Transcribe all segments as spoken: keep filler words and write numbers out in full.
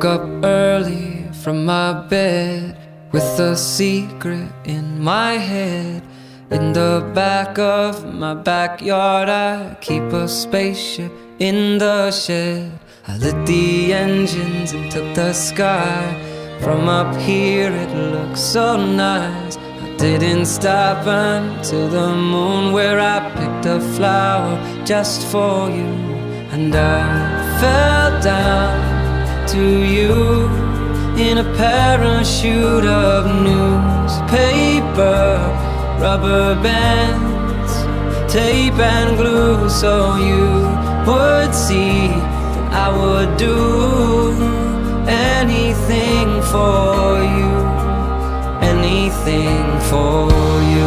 woke up early from my bed with a secret in my head. In the back of my backyard I keep a spaceship in the shed. I lit the engines and took the sky. From up here it looks so nice. I didn't stop until the moon, where I picked a flower just for you. And I fell down to you in a parachute of newspaper, rubber bands, tape and glue, so you would see that I would do anything for you, anything for you.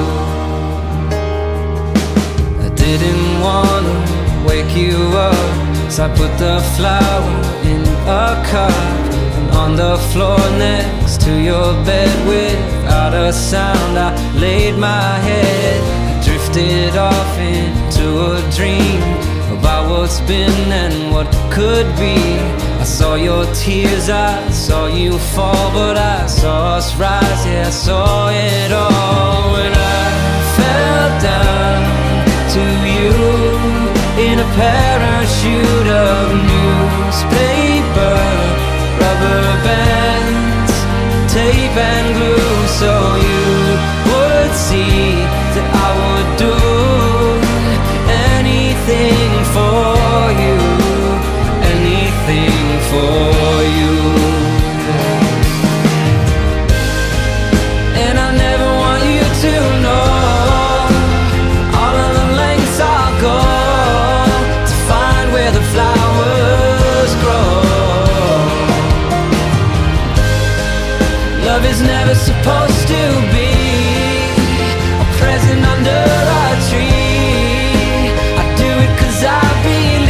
I didn't wanna wake you up, so I put the flower in a cup, and on the floor next to your bed, without a sound I laid my head. I drifted off into a dream about what's been and what could be. I saw your tears, I saw you fall, but I saw us rise, yeah, I saw it all. When I fell down to you in a parachute of newspaper, rubber bands, tape and glue, so you would see that I would do anything for you, anything for you. And I never want you to know all of the lengths I'll go to find where the flowers grow. Love is never supposed to be a present under a tree. I do it 'cause I believe.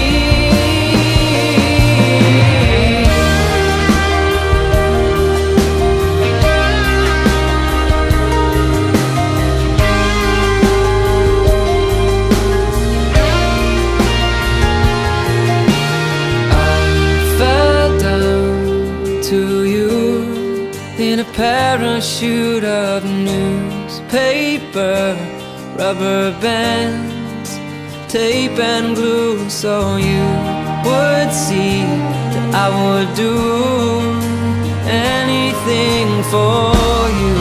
To you in a parachute of newspaper, rubber bands, tape and glue, so you would see that I would do anything for you,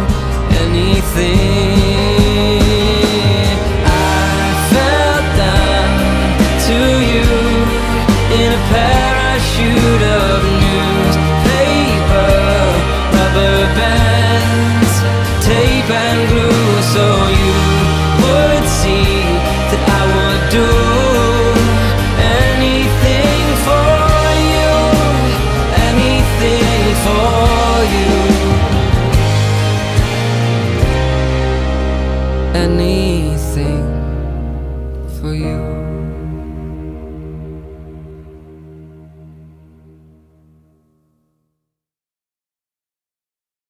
anything. I fell down to you in a parachute of newspaper, rubber bands, tape and glue, so you would see that I would do anything for you, anything for you, anything for you.